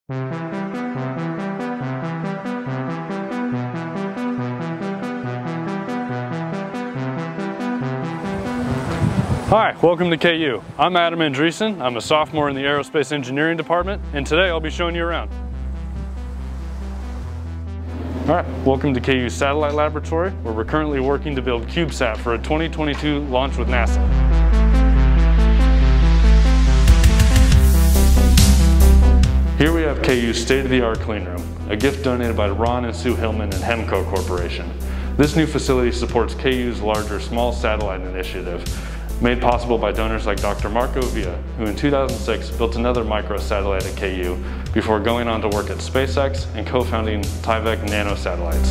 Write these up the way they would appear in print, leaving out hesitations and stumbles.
Hi, welcome to KU. I'm Adam Andreessen. I'm a sophomore in the Aerospace Engineering department, and today I'll be showing you around. All right, welcome to KU's Satellite Laboratory, where we're currently working to build CubeSat for a 2022 launch with NASA. Here we have KU's state-of-the-art clean room, a gift donated by Ron and Sue Hillman and Hemco Corporation. This new facility supports KU's larger small satellite initiative, made possible by donors like Dr. Marco Villa, who in 2006 built another microsatellite at KU before going on to work at SpaceX and co-founding Tyvek nanosatellites.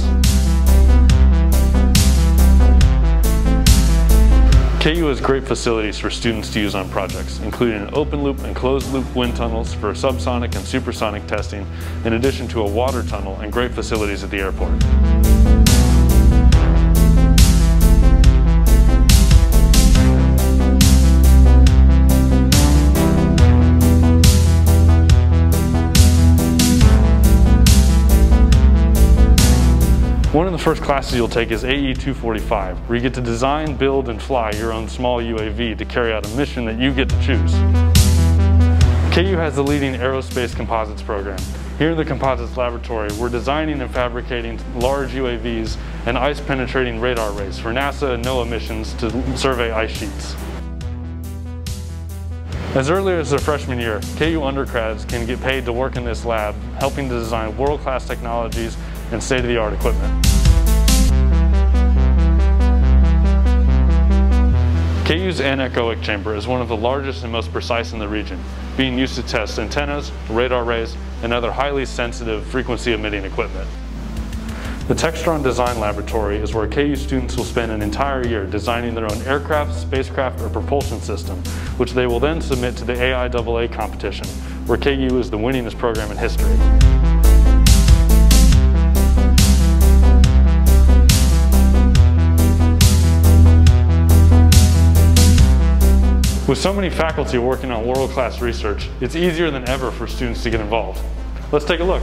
KU has great facilities for students to use on projects, including open loop and closed loop wind tunnels for subsonic and supersonic testing, in addition to a water tunnel and great facilities at the airport. One of the first classes you'll take is AE 245, where you get to design, build, and fly your own small UAV to carry out a mission that you get to choose. KU has the leading aerospace composites program. Here in the composites laboratory, we're designing and fabricating large UAVs and ice-penetrating radar arrays for NASA and NOAA missions to survey ice sheets. As early as their freshman year, KU undergrads can get paid to work in this lab, helping to design world-class technologies and state-of-the-art equipment. KU's anechoic chamber is one of the largest and most precise in the region, being used to test antennas, radar arrays, and other highly sensitive frequency-emitting equipment. The Textron Design Laboratory is where KU students will spend an entire year designing their own aircraft, spacecraft, or propulsion system, which they will then submit to the AIAA competition, where KU is the winningest program in history. With so many faculty working on world-class research, it's easier than ever for students to get involved. Let's take a look.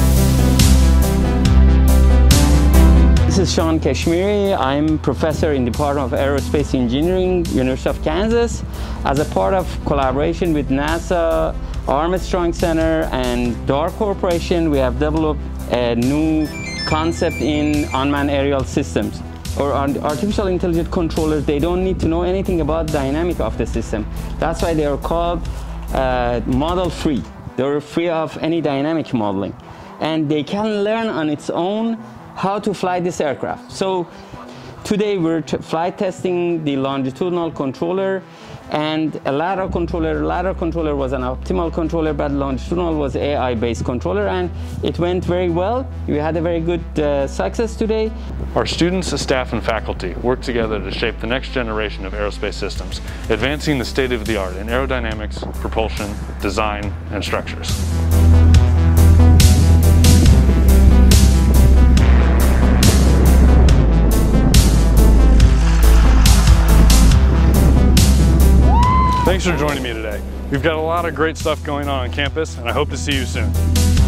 This is Sean Kashmiri. I'm professor in the Department of Aerospace Engineering, University of Kansas. As a part of collaboration with NASA, Armstrong Center, and DAR Corporation, we have developed a new concept in unmanned aerial systems. Or artificial intelligence controllers, they don't need to know anything about the dynamic of the system. That's why they are called model free. They're free of any dynamic modeling. And they can learn on its own how to fly this aircraft. So today we're flight testing the longitudinal controller and a lateral controller. Lateral controller was an optimal controller, but longitudinal was AI-based controller, and it went very well. We had a very good success today. Our students, staff, and faculty work together to shape the next generation of aerospace systems, advancing the state-of-the-art in aerodynamics, propulsion, design, and structures. Thanks for joining me today. We've got a lot of great stuff going on campus, and I hope to see you soon.